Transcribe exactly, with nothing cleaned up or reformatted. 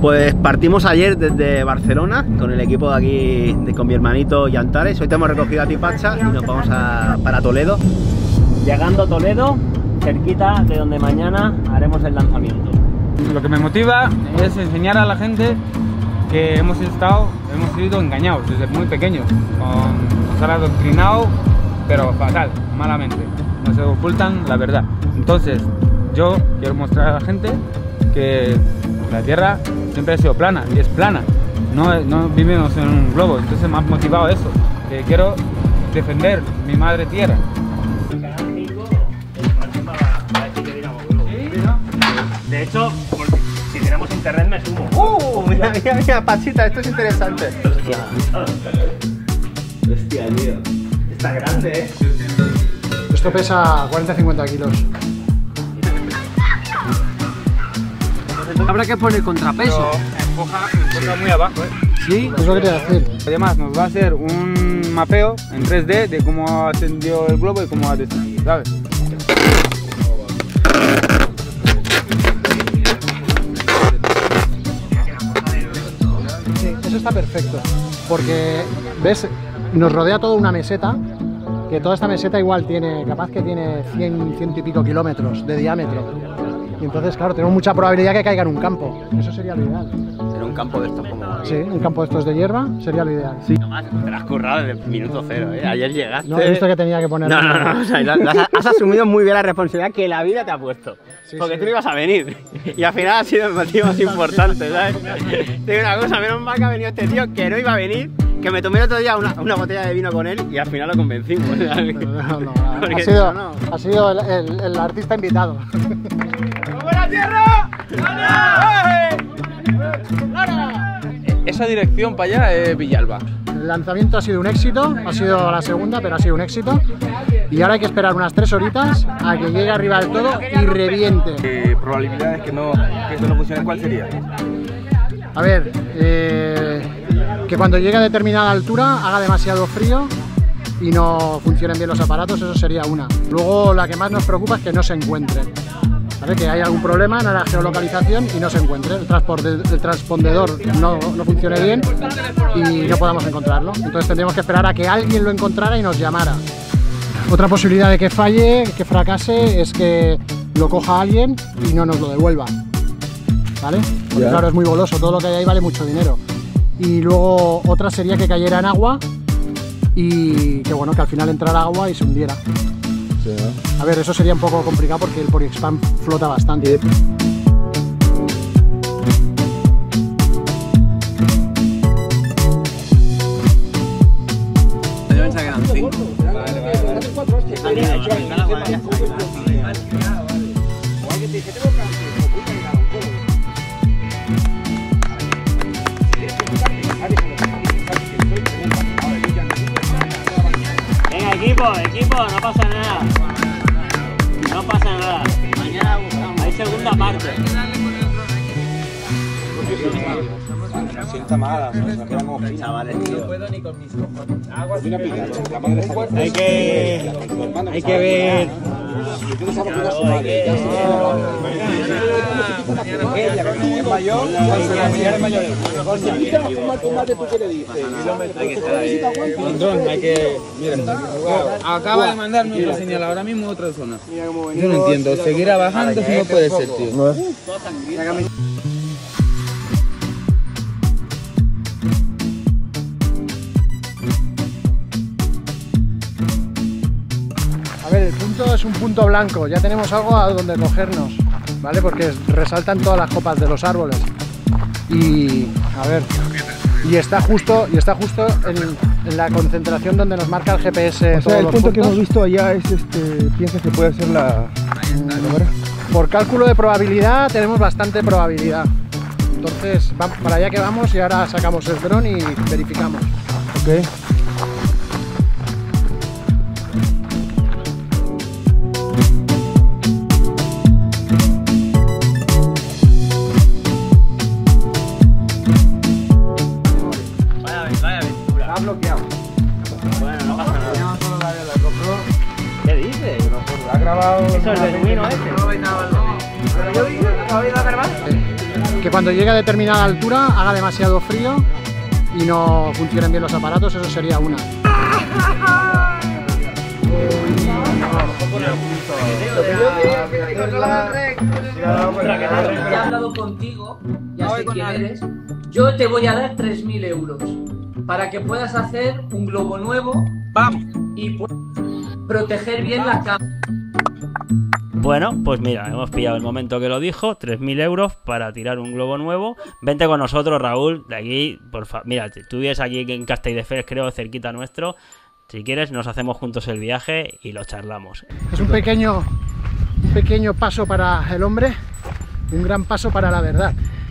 Pues partimos ayer desde Barcelona con el equipo de aquí, de, con mi hermanito y Antares. Hoy te hemos recogido a ti, Pacha, y nos vamos a, para Toledo. Llegando a Toledo, cerquita de donde mañana haremos el lanzamiento. Lo que me motiva es enseñar a la gente que hemos estado, hemos sido engañados desde muy pequeños, con, nos han adoctrinado, pero fatal, malamente, nos ocultan la verdad. Entonces, yo quiero mostrar a la gente que la Tierra siempre ha sido plana, y es plana, no, no vivimos en un globo. Entonces me ha motivado eso, que quiero defender mi madre Tierra. De hecho, si tenemos internet me sumo. ¡Uh! Mira, mira, mira, Pachita, esto es interesante. Hostia. Hostia, tío. Está grande, ¿eh? Esto pesa cuarenta a cincuenta kilos. Habrá que poner contrapeso. Empuja, empuja muy abajo, ¿eh? Sí, Es lo que te voy a decir. Además nos va a hacer un mapeo en tres D de cómo ascendió el globo y cómo ha descendido, ¿sabes? Sí, eso está perfecto. Porque, ¿ves? Nos rodea toda una meseta. Que toda esta meseta igual tiene, capaz que tiene cien, ciento y pico kilómetros de diámetro. Y entonces, claro, tenemos mucha probabilidad que caiga en un campo. Eso sería lo ideal. En un campo de estos como... Sí, un campo de estos de hierba sería lo ideal. Sí. Nomás, te lo has currado desde el minuto cero, ¿eh? Ayer llegaste... No, he visto que tenía que poner... No, no, no, o sea, lo, lo has, has asumido muy bien la responsabilidad que la vida te ha puesto. Sí, porque sí. Tú no ibas a venir. Y al final ha sido el motivo más importante, ¿sabes? Te digo una cosa, menos mal que ha venido este tío que no iba a venir, que me tomé el otro día una, una botella de vino con él y al final lo convencimos, ¿sabes? No, no, ha, sido, no, no. ha sido el, el, el artista invitado. ¡Vamos la Tierra! Esa dirección para allá es Villalba. El lanzamiento ha sido un éxito, ha sido la segunda, pero ha sido un éxito. Y ahora hay que esperar unas tres horitas a que llegue arriba del todo y reviente. ¿Qué probabilidades que, no, que esto no funcione? ¿Cuál sería? A ver, eh, que cuando llegue a determinada altura haga demasiado frío y no funcionen bien los aparatos, eso sería una. Luego la que más nos preocupa es que no se encuentren. ¿Vale? Que hay algún problema en la geolocalización y no se encuentre, el, el transpondedor no, no funcione bien y no podamos encontrarlo. Entonces tendríamos que esperar a que alguien lo encontrara y nos llamara. Otra posibilidad de que falle, que fracase, es que lo coja alguien y no nos lo devuelva. ¿Vale? Porque yeah. Claro, es muy goloso, todo lo que hay ahí vale mucho dinero. Y luego otra sería que cayera en agua y que bueno, que al final entrara agua y se hundiera. Sí, ¿no? A ver, eso sería un poco complicado porque el Polyexpan flota bastante. Sí. Yo pensaba que eran cinco. Vale, vale, Venga, equipo, equipo, no pasa nada. No pasa nada. Mañana buscamos. Hay segunda parte. No sienta mala, no queda como chavales, tío. No puedo ni con mis cojones. Hay que... Hay que ver... Hay que... Mira, acaba de mandarme otra señal ahora mismo otra zona. Yo no entiendo, seguirá bajando si no puede ser, tío. A ver, el punto es un punto blanco, ya tenemos algo a donde cogernos, ¿vale? Porque resaltan todas las copas de los árboles. Y, a ver, y está justo, y está justo en, en la concentración donde nos marca el G P S. O sea, el punto que hemos visto allá es, este, ¿piensas que puede ser la...? Mm, por cálculo de probabilidad tenemos bastante probabilidad. Entonces, vamos para allá que vamos y ahora sacamos el dron y verificamos. Ok. bloqueado. Bueno, no pasa nada. ¿Qué dices? grabado. Eso es el genuino este. Que cuando llegue a determinada altura haga demasiado frío y no funcionen bien los aparatos, eso sería una. Ya he hablado contigo, ya sé quién eres. Yo te voy a dar tres mil euros para que puedas hacer un globo nuevo y puedas proteger bien la cámara. Bueno, pues mira, hemos pillado el momento que lo dijo, tres mil euros para tirar un globo nuevo. Vente con nosotros, Raúl, de aquí, por favor. Mira, tú vives aquí en Castelldefels, creo, cerquita nuestro. Si quieres, nos hacemos juntos el viaje y lo charlamos. Es un pequeño, un pequeño paso para el hombre, un gran paso para la verdad.